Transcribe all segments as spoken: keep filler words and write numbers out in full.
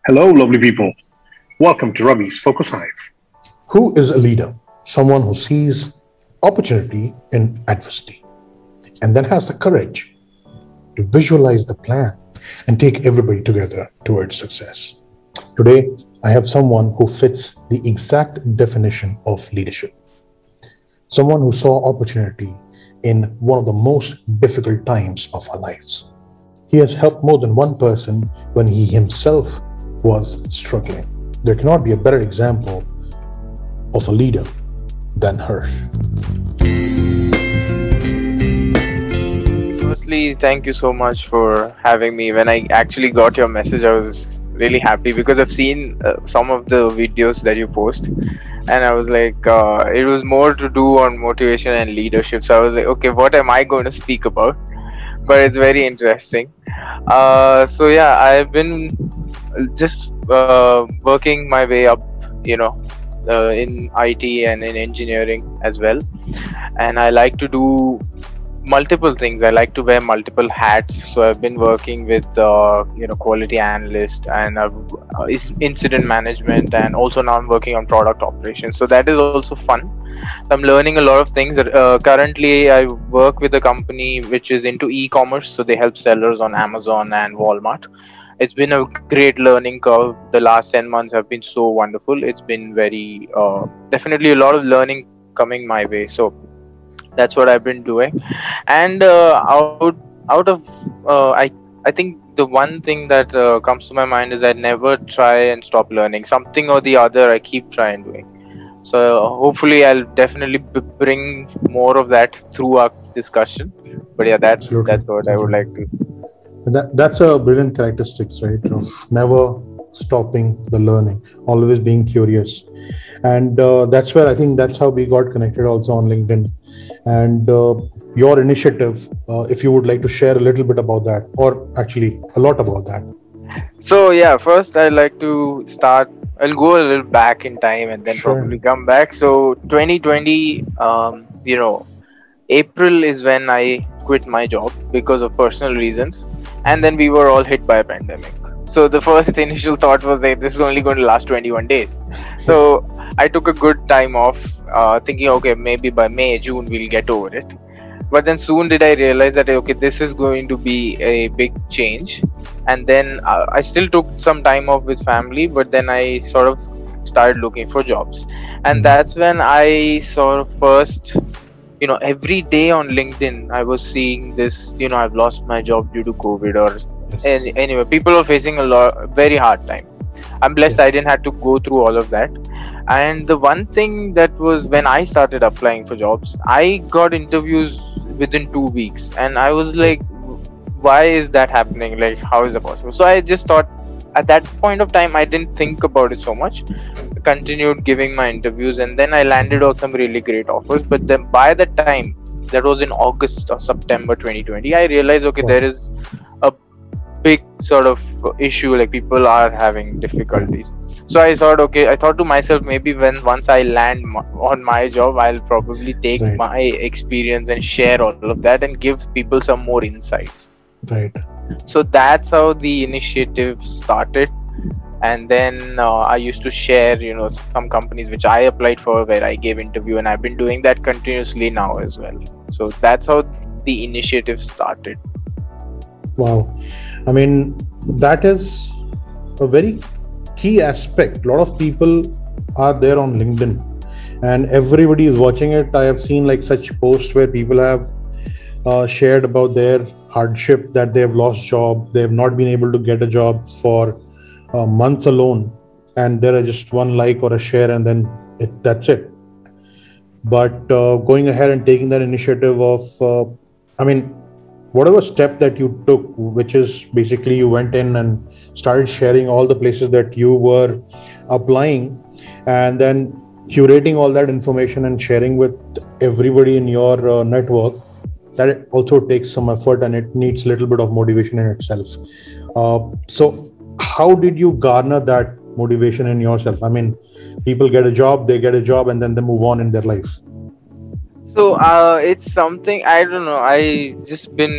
Hello, lovely people. Welcome to Ravi's Focus Hive. Who is a leader? Someone who sees opportunity in adversity and then has the courage to visualize the plan and take everybody together towards success. Today, I have someone who fits the exact definition of leadership. Someone who saw opportunity in one of the most difficult times of our lives. He has helped more than one person when he himself was struggling. There cannot be a better example of a leader than Hirsch. Firstly, thank you so much for having me. When I actually got your message, I was really happy because I've seen uh, some of the videos that you post, and I was like, uh, it was more to do on motivation and leadership. So I was like, okay, what am I going to speak about? But it's very interesting. Uh, so yeah, I've been just uh, working my way up, you know, uh, in I T and in engineering as well. And I like to do multiple things. I like to wear multiple hats. So I've been working with, uh, you know, quality analyst and uh, incident management, and also now I'm working on product operations. So that is also fun. I'm learning a lot of things. Uh, currently, I work with a company which is into e-commerce. So they help sellers on Amazon and Walmart. It's been a great learning curve. The last ten months have been so wonderful. It's been very, uh, definitely a lot of learning coming my way. So that's what I've been doing. And uh, out, out of, uh, I, I think the one thing that uh, comes to my mind is I never try and stop learning. Something or the other, I keep trying doing. So hopefully I'll definitely b- bring more of that through our discussion. But yeah, that's Absolutely. that's what I would like to. That, that's a brilliant characteristics, right? Of never stopping the learning, always being curious. And uh, that's where I think that's how we got connected also on LinkedIn. And uh, your initiative, uh, if you would like to share a little bit about that, or actually a lot about that. So yeah, first I'd like to start. I'll go a little back in time and then Sure. probably come back. So twenty twenty, um, you know, April is when I quit my job because of personal reasons, and then we were all hit by a pandemic. So the first initial thought was that this is only going to last twenty-one days. So I took a good time off, uh, thinking, okay, maybe by May, June we'll get over it. But then soon did I realize that, okay, this is going to be a big change. And then uh, I still took some time off with family, but then I sort of started looking for jobs. And that's when I sort of first, you know, every day on LinkedIn, I was seeing this, you know, I've lost my job due to COVID, or Yes. any, anyway, people are facing a lot, very hard time. I'm blessed Yes. I didn't have to go through all of that. And the one thing that was when I started applying for jobs, I got interviews within two weeks. And I was like, why is that happening? Like, how is it possible? So I just thought at that point of time, I didn't think about it so much. Continued giving my interviews, and then I landed on some really great offers. But then by the time, that was in August or September twenty twenty, I realized, okay, Wow. there is a big sort of issue, like people are having difficulties. So I thought, okay, I thought to myself, maybe when once I land m- on my job, I'll probably take Right. my experience and share all of that and give people some more insights. Right. So that's how the initiative started. And then uh, I used to share, you know, some companies which I applied for, where I gave interview, and I've been doing that continuously now as well. So that's how the initiative started. Wow. I mean, that is a very key aspect. A lot of people are there on LinkedIn and everybody is watching it. I have seen like such posts where people have uh, shared about their hardship, that they have lost job, they have not been able to get a job for a month alone, and there are just one like or a share, and then it, that's it. But uh, going ahead and taking that initiative of, uh, I mean, whatever step that you took, which is basically you went in and started sharing all the places that you were applying, and then curating all that information and sharing with everybody in your uh, network, that also takes some effort and it needs a little bit of motivation in itself. Uh, so how did you garner that motivation in yourself? I mean, people get a job, they get a job, and then they move on in their life. So uh, it's something, I don't know. I just been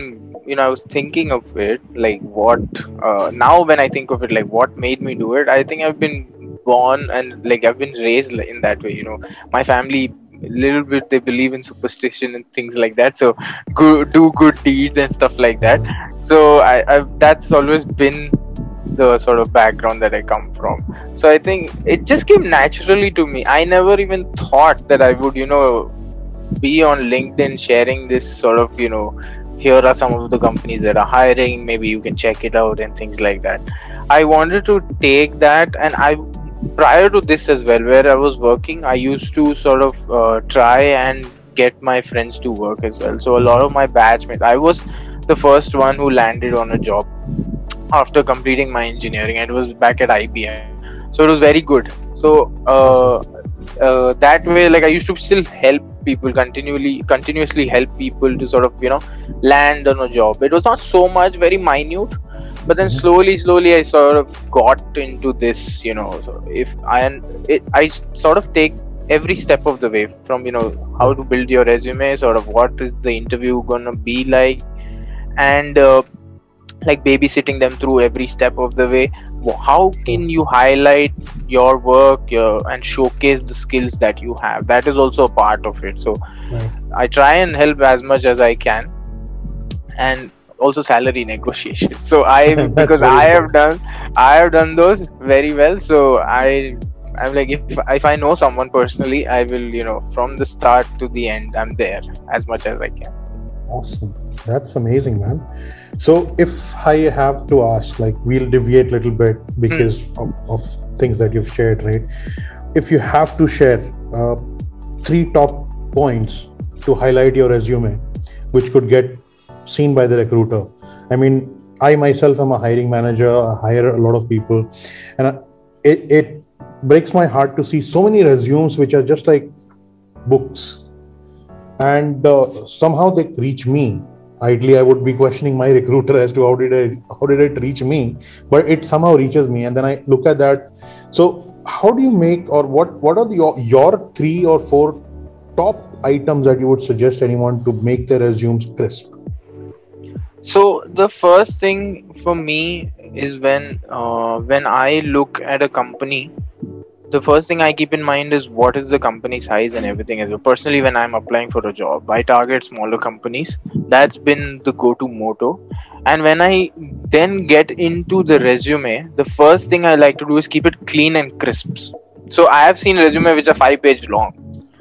you know, I was thinking of it, like what, uh, now when I think of it, like what made me do it, I think I've been born and like I've been raised li- in that way, you know. My family, little bit, they believe in superstition and things like that. So go, do good deeds and stuff like that. So I, I've, that's always been the sort of background that I come from. So I think it just came naturally to me. I never even thought that I would, you know, be on LinkedIn sharing this sort of, you know, here are some of the companies that are hiring, maybe you can check it out and things like that. I wanted to take that, and I, prior to this as well, where I was working, I used to sort of uh, try and get my friends to work as well. So a lot of my batchmates, I was the first one who landed on a job after completing my engineering, and it was back at I B M. So it was very good. So uh, uh, that way, like I used to still help people continually, continuously help people to sort of, you know, land on a job. It was not so much very minute, but then slowly, slowly, I sort of got into this. You know, so if I, it, I sort of take every step of the way from, you know, how to build your resume, sort of what is the interview gonna be like, and uh, like babysitting them through every step of the way. How can you highlight your work your, and showcase the skills that you have? That is also a part of it. So Right. I try and help as much as I can, and also salary negotiation. So I, That's because very I have important. done I have done those very well. So I I'm like, if if I know someone personally, I will, you know, from the start to the end, I'm there as much as I can. Awesome. That's amazing, man. So if I have to ask, like we'll deviate a little bit because Hmm. of, of things that you've shared, right? If you have to share uh, three top points to highlight your resume, which could get seen by the recruiter. I mean, I myself am a hiring manager. I hire a lot of people, and I- it, it breaks my heart to see so many resumes which are just like books, and uh, somehow they reach me. Ideally, I would be questioning my recruiter as to how did I how did it reach me, but it somehow reaches me, and then I look at that. So, how do you make, or what what are the, your your three or four top items that you would suggest anyone to make their resumes crisp? So the first thing for me is when uh, when I look at a company, the first thing I keep in mind is what is the company size and everything as well. Personally, when I'm applying for a job, I target smaller companies. That's been the go-to motto. And when I then get into the resume, the first thing I like to do is keep it clean and crisp. So I have seen resume which are five page long.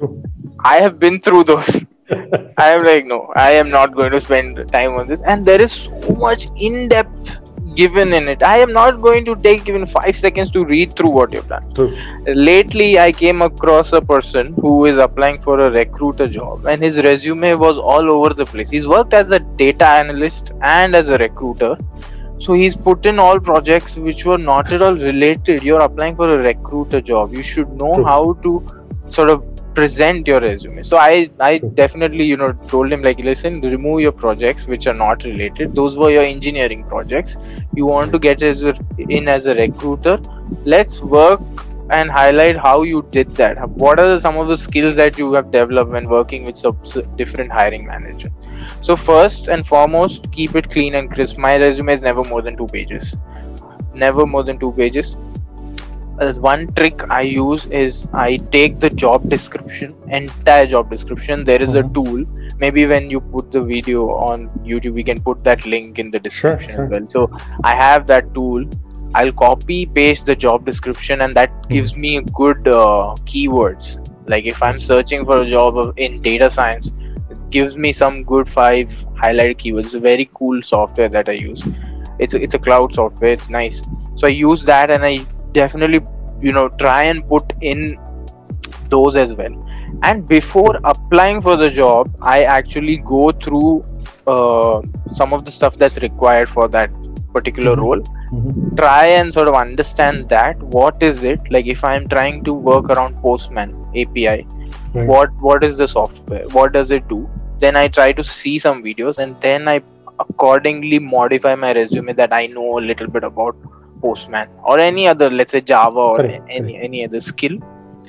I have been through those. I am like, no, I am not going to spend time on this. And there is so much in depth given in it. I am not going to take even five seconds to read through what you've done. True. Lately, I came across a person who is applying for a recruiter job, and his resume was all over the place. He's worked as a data analyst and as a recruiter. So he's put in all projects which were not at all related. You're applying for a recruiter job. You should know True. how to sort of present your resume. So I, I definitely, you know, told him like, listen, remove your projects which are not related. Those were your engineering projects. You want to get as a, in as a recruiter. Let's work and highlight how you did that. What are some of the skills that you have developed when working with some different hiring managers? So first and foremost, keep it clean and crisp. My resume is never more than two pages. Never more than two pages. Uh, one trick I use is I take the job description, entire job description. There is a tool. Maybe when you put the video on YouTube, we can put that link in the description Sure, sure. as well. So I have that tool. I'll copy paste the job description, and that gives me good uh, keywords. Like if I'm searching for a job of, in data science, it gives me some good five highlighted keywords. It's a very cool software that I use. It's a, it's a cloud software. It's nice. So I use that, and I definitely, you know, try and put in those as well. And before applying for the job, I actually go through uh, some of the stuff that's required for that particular role. Mhm. Try and sort of understand that what is it, like if I'm trying to work around Postman A P I, Right. what what is the software, what does it do? Then I try to see some videos, and then I accordingly modify my resume that I know a little bit about Postman or any other, let's say Java or Correct, any correct. any other skill.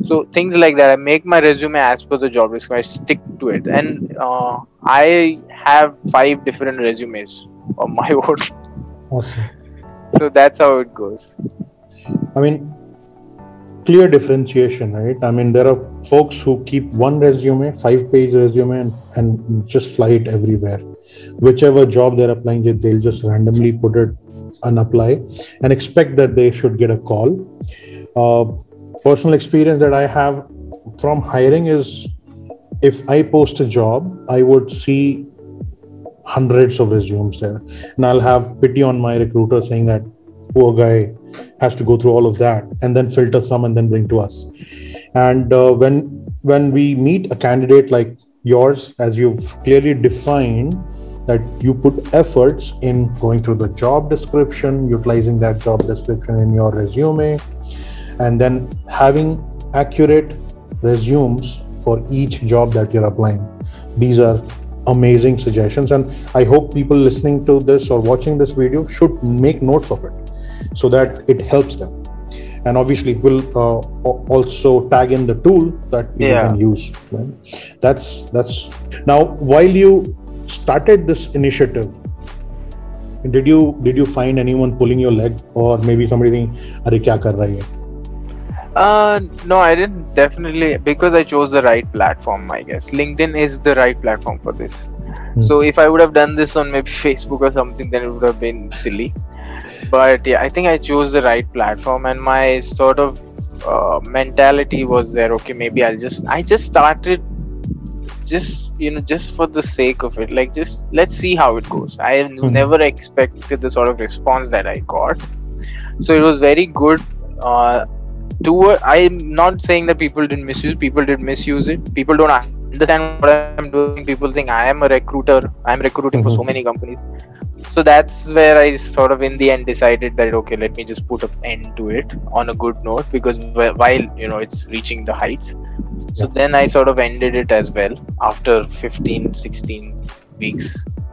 So things like that. I make my resume as per the job description. I stick to it, and uh, I have five different resumes of my own. Awesome. So that's how it goes. I mean, clear differentiation, right? I mean, there are folks who keep one resume, five-page resume, and, and just fly it everywhere. Whichever job they're applying, they'll just randomly put it and apply and expect that they should get a call. Uh, personal experience that I have from hiring is, if I post a job, I would see hundreds of resumes there, and I'll have pity on my recruiter saying that poor guy has to go through all of that and then filter some and then bring to us. And uh, when when we meet a candidate like yours, as you've clearly defined that you put efforts in going through the job description, utilizing that job description in your resume, and then having accurate resumes for each job that you're applying. These are amazing suggestions, and I hope people listening to this or watching this video should make notes of it so that it helps them. And obviously we'll uh, also tag in the tool that people Yeah. can use, right? That's that's now, while you started this initiative, did you did you find anyone pulling your leg, or maybe somebody thinking, "Arey kya kar raha hai?" Uh, no, I didn't. Definitely, because I chose the right platform. I guess LinkedIn is the right platform for this. Hmm. So if I would have done this on maybe Facebook or something, then it would have been silly. But yeah, I think I chose the right platform, and my sort of uh, mentality was there. Okay, maybe I'll just. I just started, just you know, just for the sake of it. Like, just let's see how it goes. I have Hmm. never expected the sort of response that I got. So it was very good. Uh, to I'm not saying that people didn't misuse. People did misuse it. People don't understand what I'm doing. People think I am a recruiter. I'm recruiting for so many companies. So that's where I sort of in the end decided that okay, let me just put an end to it on a good note, because wh- while you know it's reaching the heights. So Yeah. then I sort of ended it as well after fifteen, sixteen weeks.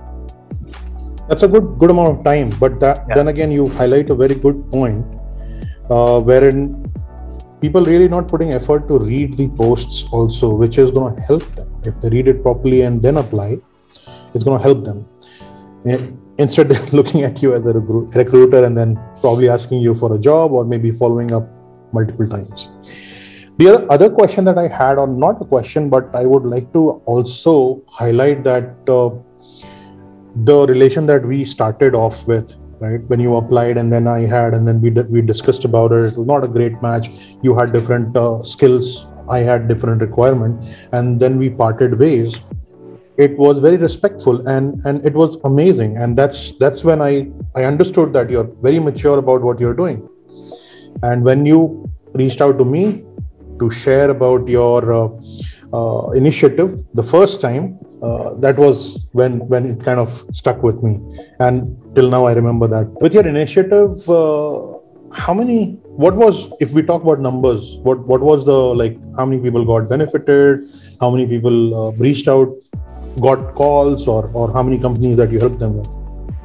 That's a good good amount of time, but that, Yeah. then again, you highlight a very good point, uh, wherein people really not putting effort to read the posts also, which is going to help them. If they read it properly and then apply, it's going to help them. Eh, Instead, they're looking at you as a recru- recruiter and then probably asking you for a job, or maybe following up multiple times. The other, other question that I had, or not a question, but I would like to also highlight that uh, the relation that we started off with, right? When you applied and then I had, and then we d- we discussed about it. It was not a great match. You had different uh, skills. I had different requirement, and then we parted ways. It was very respectful, and and it was amazing. And that's that's when I I understood that you're very mature about what you're doing. And when you reached out to me to share about your uh, uh, initiative the first time, uh, that was when when it kind of stuck with me, and till now I remember that. With your initiative, uh, how many? What was, if we talk about numbers, what what was the, like, how many people got benefited? How many people uh, reached out, got calls, or or how many companies that you helped them with?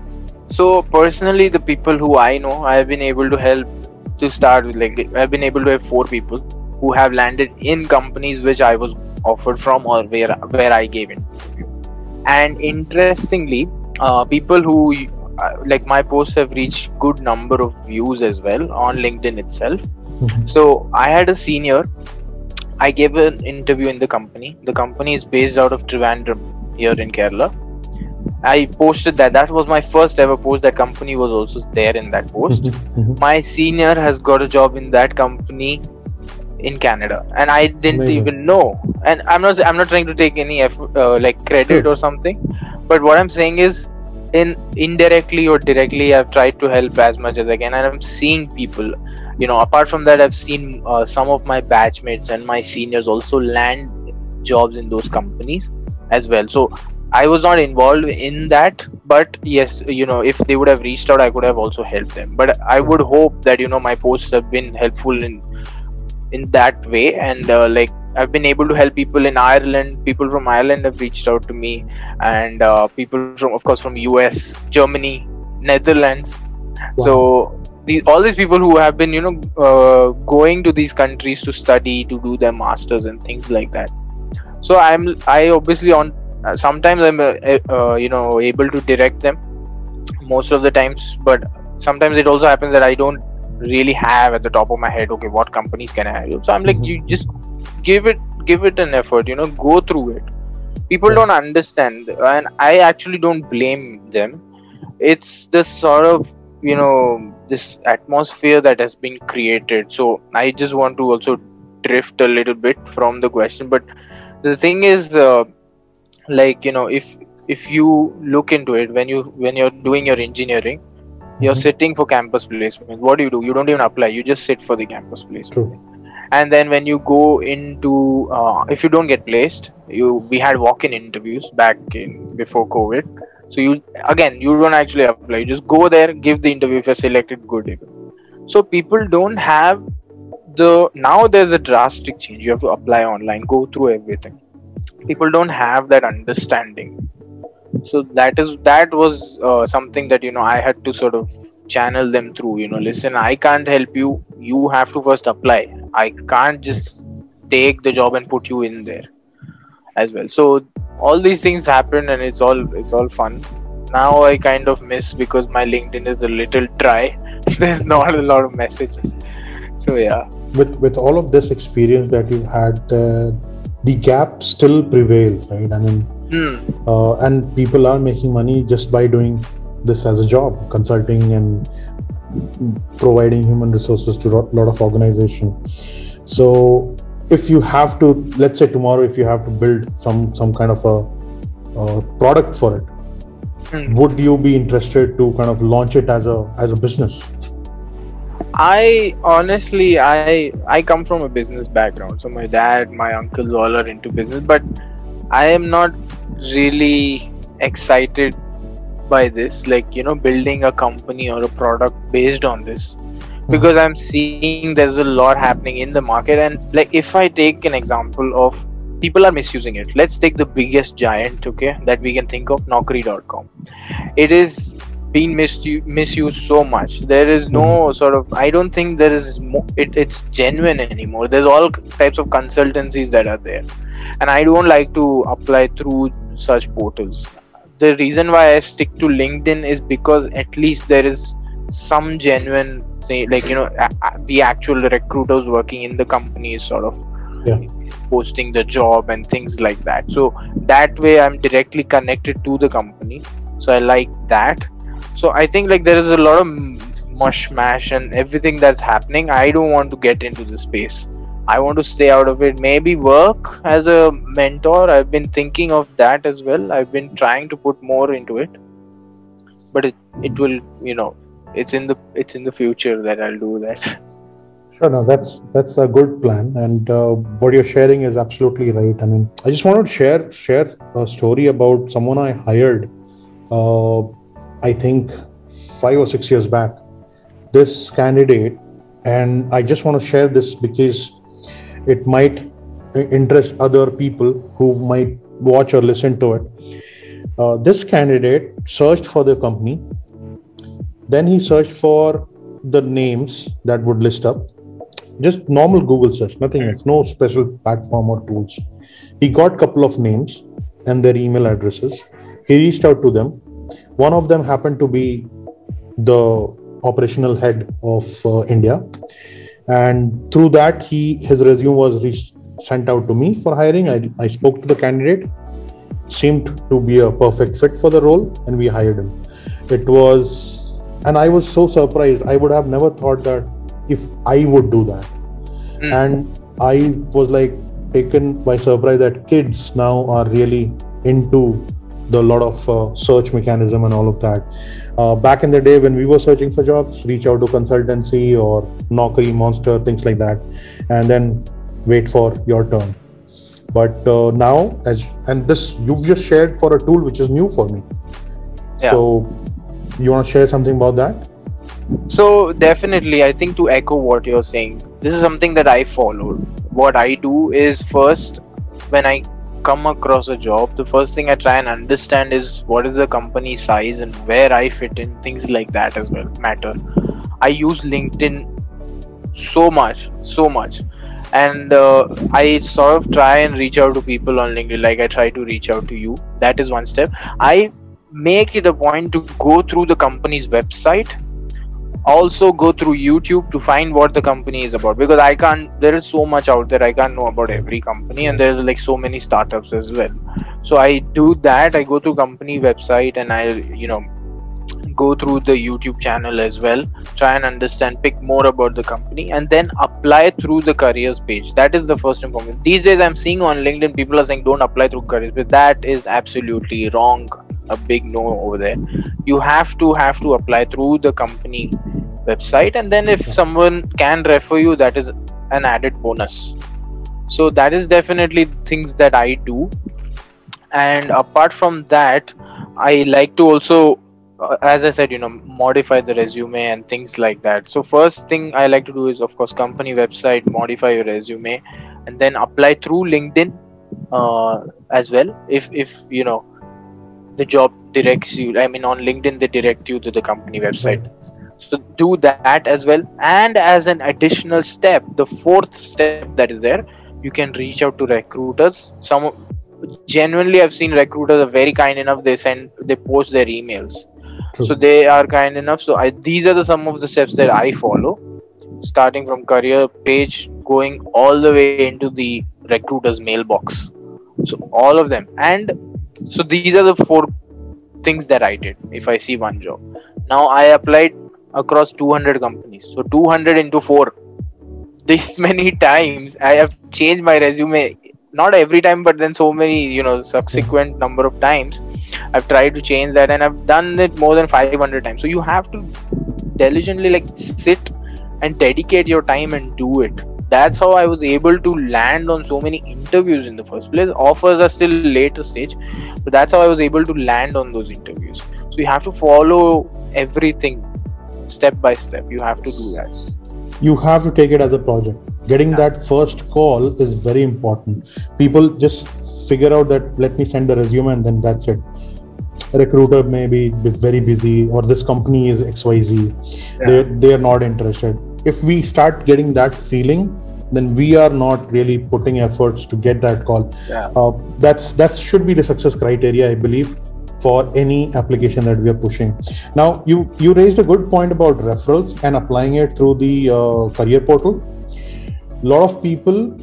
So personally, the people who I know, I have been able to help to start with. Like, I've been able to have four people who have landed in companies which I was offered from, or where where I gave interview. And interestingly, uh, people who uh, like my posts have reached good number of views as well on LinkedIn itself. Mm-hmm. So I had a senior. I gave an interview in the company. The company is based out of Trivandrum here in Kerala. I posted that. That was my first ever post. That company was also there in that post. Mm-hmm. My senior has got a job in that company in Canada, and I didn't Amazing. even know. And I'm not I'm not trying to take any effort, uh, like credit Sure. or something, but what I'm saying is, in indirectly or directly, I've tried to help as much as I can, and I'm seeing people. You know, apart from that, I've seen uh, some of my batchmates and my seniors also land jobs in those companies as well. So I was not involved in that, but yes, you know, if they would have reached out, I could have also helped them. But I would hope that, you know, my posts have been helpful in in that way, and uh, like I've been able to help people in Ireland. People from Ireland have reached out to me, and uh, people from, of course, from U S, Germany, Netherlands. Wow. So the, all these people who have been, you know, uh, going to these countries to study, to do their masters and things like that. So I'm, I obviously on, uh, sometimes I'm, uh, uh, you know, able to direct them most of the times, but sometimes it also happens that I don't really have at the top of my head, okay, what companies can I hire? So I'm like, you just give it, give it an effort, you know, go through it. People don't understand, and I actually don't blame them. It's the sort of, you know, this atmosphere that has been created. So I just want to also drift a little bit from the question, but the thing is, uh, like, you know, if if you look into it, when you when you're doing your engineering, you're mm-hmm. sitting for campus placement. What do you do? You don't even apply, you just sit for the campus placement. True. And then when you go into uh, if you don't get placed, you we had walk-in interviews back in before COVID. So you again, you don't actually apply, you just go there, give the interview. If you're selected, good. So people don't have the, now there's a drastic change, you have to apply online, go through everything. People don't have that understanding. So that is that was uh, something that, you know, I had to sort of channel them through. You know, listen, I can't help you, you have to first apply. I can't just take the job and put you in there as well. So all these things happen, and it's all it's all fun. Now I kind of miss, because my LinkedIn is a little dry. There's not a lot of messages. So yeah, with with all of this experience that you've had, uh, the gap still prevails, right? I mean, mm. uh, and people are making money just by doing this as a job, consulting and providing human resources to a lot of organizations. So if you have to, let's say tomorrow, if you have to build some some kind of a, a product for it, mm. would you be interested to kind of launch it as a as a business? I honestly, I I come from a business background. So my dad, my uncles all are into business, but I am not really excited by this, like, you know, building a company or a product based on this, because I'm seeing there's a lot happening in the market. And like, if I take an example of people are misusing it, let's take the biggest giant, okay, that we can think of, Naukri dot com. It is being misu- misused so much. There is no sort of, I don't think there is mo- it, it's genuine anymore. There's all types of consultancies that are there, and I don't like to apply through such portals. The reason why I stick to LinkedIn is because at least there is some genuine thing, like, you know, a- the actual recruiters working in the company is sort of yeah. posting the job and things like that. So that way I'm directly connected to the company. So I like that. So I think like there is a lot of mush mash and everything that's happening. I don't want to get into the space. I want to stay out of it. Maybe work as a mentor. I've been thinking of that as well. I've been trying to put more into it, but it, it will, you know, it's in the it's in the future that I'll do that. Sure, no, that's that's a good plan, and uh, what you're sharing is absolutely right. I mean, I just wanted to share share a story about someone I hired. Uh, I think five or six years back. This candidate, and I just want to share this because it might interest other people who might watch or listen to it. Uh, this candidate searched for the company. Then he searched for the names that would list up. Just normal Google search, nothing else, no special platform or tools. He got a couple of names and their email addresses. He reached out to them. One of them happened to be the operational head of uh, India. And through that, he his resume was reached, sent out to me for hiring. I, I spoke to the candidate, seemed to be a perfect fit for the role, and we hired him. It was, and I was so surprised. I would have never thought that if I would do that. Mm. And I was like taken by surprise that kids now are really into the lot of uh, search mechanism and all of that. Uh, back in the day when we were searching for jobs, reach out to consultancy or Naukri, Monster, things like that, and then wait for your turn. But uh, now, as and this you've just shared for a tool which is new for me. Yeah. So you want to share something about that? So definitely, I think to echo what you're saying, this is something that I followed. What I do is, first, when I come across a job, the first thing I try and understand is what is the company size and where I fit in, things like that as well matter. I use LinkedIn so much, so much. And uh, I sort of try and reach out to people on LinkedIn, like I try to reach out to you. That is one step. I make it a point to go through the company's website, also go through YouTube to find what the company is about, because I can't, there is so much out there, I can't know about every company, and there's like so many startups as well. So I do that. I go through company website and I, you know, go through the YouTube channel as well, try and understand, pick more about the company, and then apply through the careers page. That is the first information. These days I'm seeing on LinkedIn people are saying don't apply through careers page. That is absolutely wrong, a big no over there. You have to have to apply through the company website, and then if someone can refer you, that is an added bonus. So that is definitely things that I do. And apart from that, I like to also, uh, as I said, you know, modify the resume and things like that. So first thing I like to do is, of course, company website, modify your resume, and then apply through LinkedIn uh, as well. If if you know the job directs you, I mean on LinkedIn they direct you to the company website. So do that as well. And as an additional step, the fourth step that is there, you can reach out to recruiters. Some genuinely I've seen recruiters are very kind enough, they send they post their emails. True. So they are kind enough. So I, these are the some of the steps that I follow, starting from career page, going all the way into the recruiter's mailbox. So all of them. And so these are the four things that I did if I see one job. Now I applied across two hundred companies. So two hundred into four. This many times I have changed my resume. Not every time, but then so many, you know, subsequent number of times I've tried to change that, and I've done it more than five hundred times. So you have to diligently like sit and dedicate your time and do it. That's how I was able to land on so many interviews in the first place. Offers are still later stage, but that's how I was able to land on those interviews. So you have to follow everything step by step. You have to do that. You have to take it as a project. Getting yeah. that first call is very important. People just figure out that let me send the resume and then that's it. A recruiter may be very busy, or this company is X Y Z. Yeah. They they are not interested. If we start getting that feeling, then we are not really putting efforts to get that call. Yeah. Uh, that's that should be the success criteria, I believe, for any application that we are pushing. Now, you you raised a good point about referrals and applying it through the uh, career portal. A lot of people,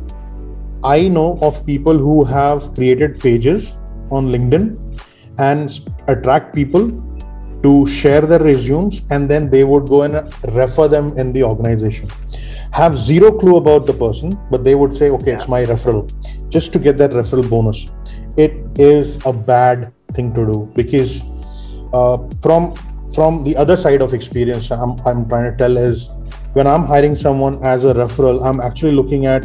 I know of people who have created pages on LinkedIn and attract people to share their resumes, and then they would go and refer them in the organization. Have zero clue about the person, but they would say, okay, it's my referral, just to get that referral bonus. It is a bad thing to do, because uh, from from the other side of experience I'm, I'm trying to tell is, when I'm hiring someone as a referral, I'm actually looking at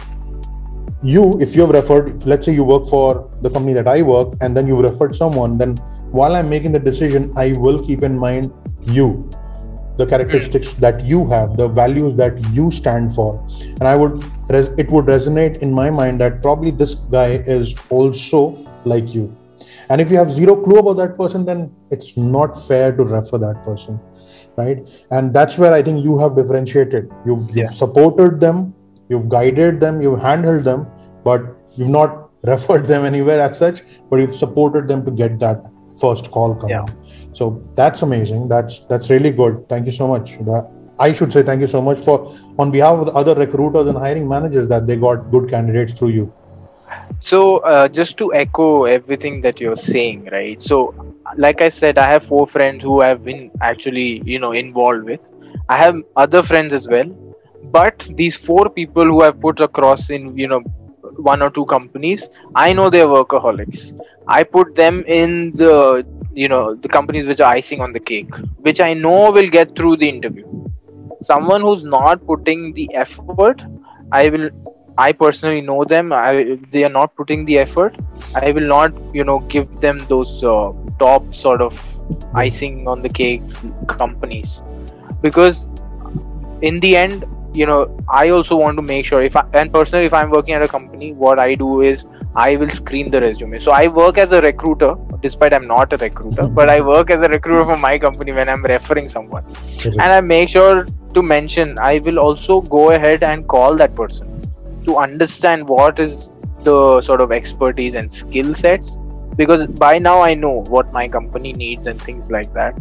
you. If you've referred, let's say you work for the company that I work, and then you referred someone, then while I'm making the decision, I will keep in mind you, the characteristics that you have, the values that you stand for. And I would, it would resonate in my mind that probably this guy is also like you. And if you have zero clue about that person, then it's not fair to refer that person, right? And that's where I think you have differentiated. You've, you've yeah. supported them, you've guided them, you've handheld them, but you've not referred them anywhere as such, but you've supported them to get that first call coming. Yeah. So that's amazing. That's that's really good. Thank you so much. That, I should say thank you so much for, on behalf of the other recruiters and hiring managers, that they got good candidates through you. So uh, just to echo everything that you're saying, right? So like I said, I have four friends who have been actually, you know, involved with. I have other friends as well, but these four people who I've put across in, you know, one or two companies, I know they're workaholics. I put them in the, you know, the companies which are icing on the cake, which I know will get through the interview. Someone who's not putting the effort, I will, I personally know them. I, they are not putting the effort. I will not, you know, give them those uh, top sort of icing on the cake companies, because in the end, you know, I also want to make sure, if I, and personally, if I'm working at a company, what I do is I will screen the resume. So I work as a recruiter. despite I'm not a recruiter, but I work as a recruiter for my company when I'm referring someone. And I make sure to mention, I will also go ahead and call that person to understand what is the sort of expertise and skill sets, because by now I know what my company needs and things like that.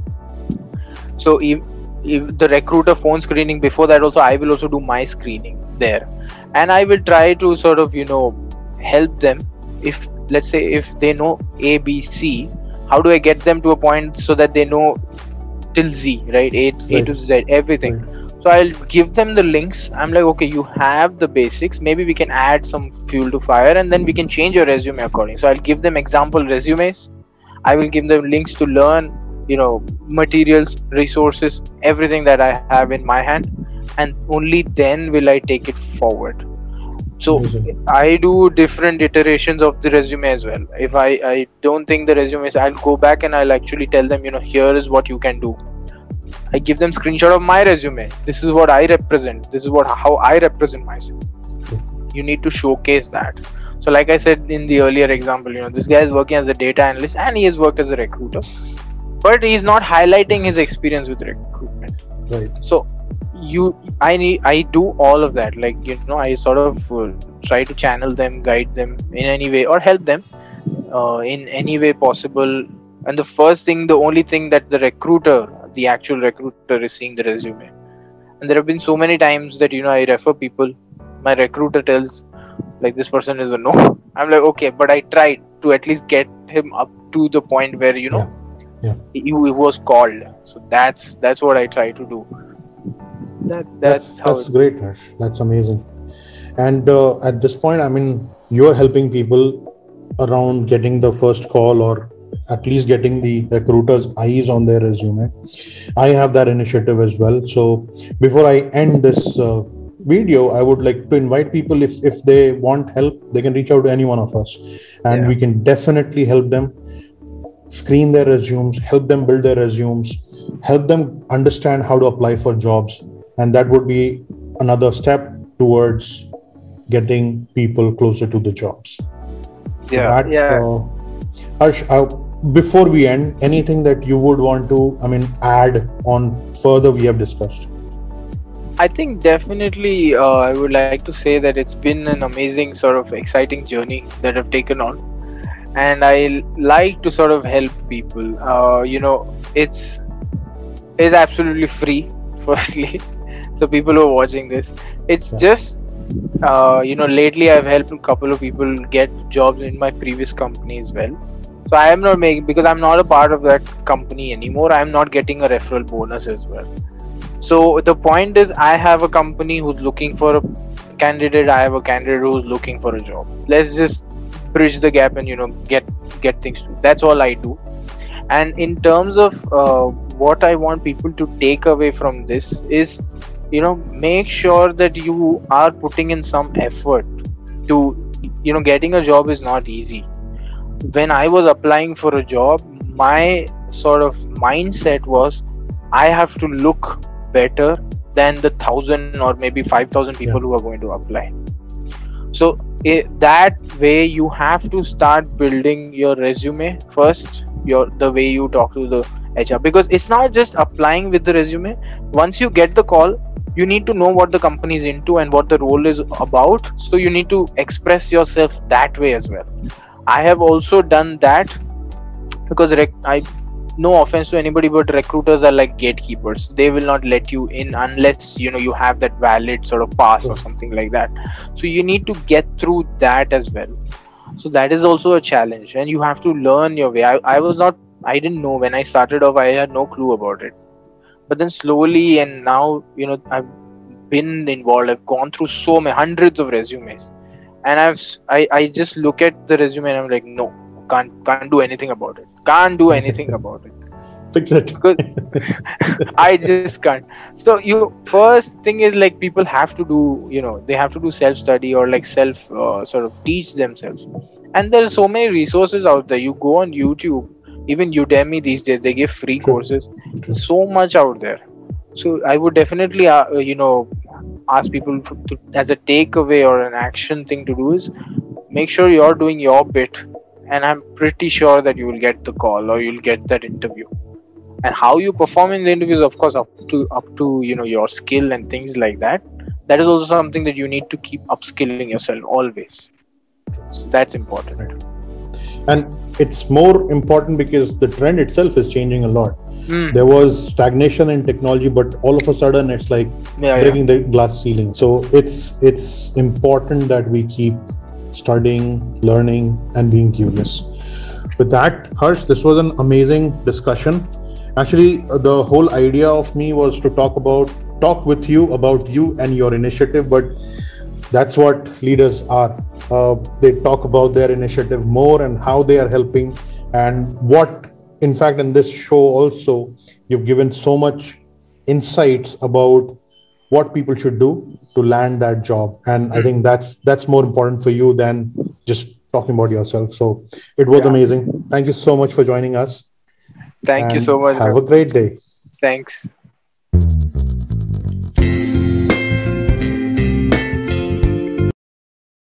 So if, if the recruiter phone screening, before that also I will also do my screening there, and I will try to sort of, you know, help them. If let's say if they know A, B, C, how do I get them to a point so that they know till Z, right? A, right. A to Z, everything. Right. So I'll give them the links. I'm like, okay, you have the basics. Maybe we can add some fuel to fire, and then we can change your resume according. So I'll give them example resumes. I will give them links to learn, you know, materials, resources, everything that I have in my hand, and only then will I take it forward. So Amazing. I do different iterations of the resume as well. If I, I don't think the resume is, I'll go back and I'll actually tell them, you know, here is what you can do. I give them screenshot of my resume. This is what I represent. This is what how I represent myself. You need to showcase that. So like I said in the earlier example, you know, this guy is working as a data analyst and he has worked as a recruiter, but he's not highlighting his experience with recruitment. Right. So you, I need, I do all of that. Like, you know, I sort of uh, try to channel them, guide them in any way, or help them uh, in any way possible. And the first thing, the only thing that the recruiter, the actual recruiter is seeing the resume. And there have been so many times that, you know, I refer people, my recruiter tells like this person is a no. I'm like, okay, but I tried to at least get him up to the point where, you know, yeah. Yeah. He, he was called. So that's that's what I try to do. That that's that's, how that's great, Harsh. That's amazing. And uh, at this point, I mean, you're helping people around getting the first call, or at least getting the recruiter's eyes on their resume. I have that initiative as well. So before I end this uh, video, I would like to invite people, if if they want help, they can reach out to any one of us, and yeah. we can definitely help them screen their resumes, help them build their resumes, help them understand how to apply for jobs, and that would be another step towards getting people closer to the jobs. Yeah, that, yeah. Uh, Harsh, uh, before we end, anything that you would want to, I mean, add on further we have discussed? I think definitely uh, I would like to say that it's been an amazing sort of exciting journey that I've taken on, and I like to sort of help people. Uh, you know, it's it's absolutely free, firstly. So people who are watching this, it's yeah. just uh, you know, lately I've helped a couple of people get jobs in my previous company as well. So I am not making, because I'm not a part of that company anymore, I'm not getting a referral bonus as well. So the point is, I have a company who's looking for a candidate, I have a candidate who's looking for a job. Let's just bridge the gap and, you know, get get things through. That's all I do. And in terms of uh, what I want people to take away from this is, you know, make sure that you are putting in some effort to, you know, getting a job is not easy. When I was applying for a job, my sort of mindset was, I have to look better than the thousand or maybe five thousand people yeah. who are going to apply. So it, that way you have to start building your resume first, your the way you talk to the H R, because it's not just applying with the resume. Once you get the call, you need to know what the company is into and what the role is about. So you need to express yourself that way as well. I have also done that, because rec- I no offense to anybody, but recruiters are like gatekeepers. They will not let you in unless, you know, you have that valid sort of pass or something like that. So you need to get through that as well. So that is also a challenge, and you have to learn your way. I, I was not, I didn't know when I started off, I had no clue about it. But then slowly, and now, you know, I've been involved, I've gone through so many hundreds of resumes, and I've, I, I just look at the resume and I'm like, no, can't, can't do anything about it. Can't do anything about it. Fix it. I just can't. So you, first thing is like, people have to do, you know, they have to do self-study or like self uh, sort of teach themselves. And there are so many resources out there. You go on YouTube, even Udemy these days, they give free True. courses. True. So much out there. So I would definitely, uh, you know, ask people to, as a takeaway or an action thing to do is, make sure you're doing your bit and I'm pretty sure that you will get the call or you'll get that interview. And how you perform in the interviews, of course, up to up to you know your skill and things like that. That is also something that you need to keep upskilling yourself always. So that's important. Right. And it's more important because the trend itself is changing a lot. Mm. There was stagnation in technology, but all of a sudden it's like yeah, breaking yeah. the glass ceiling. So it's it's important that we keep studying, learning, and being curious. With that, Harsh, this was an amazing discussion. Actually, the whole idea of me was to talk about talk with you about you and your initiative, but that's what leaders are. Uh, they talk about their initiative more and how they are helping, and what, in fact, in this show also, you've given so much insights about what people should do to land that job. And I think that's that's more important for you than just talking about yourself. So it was yeah. amazing. Thank you so much for joining us. Thank and you so much. Have a great day. Thanks.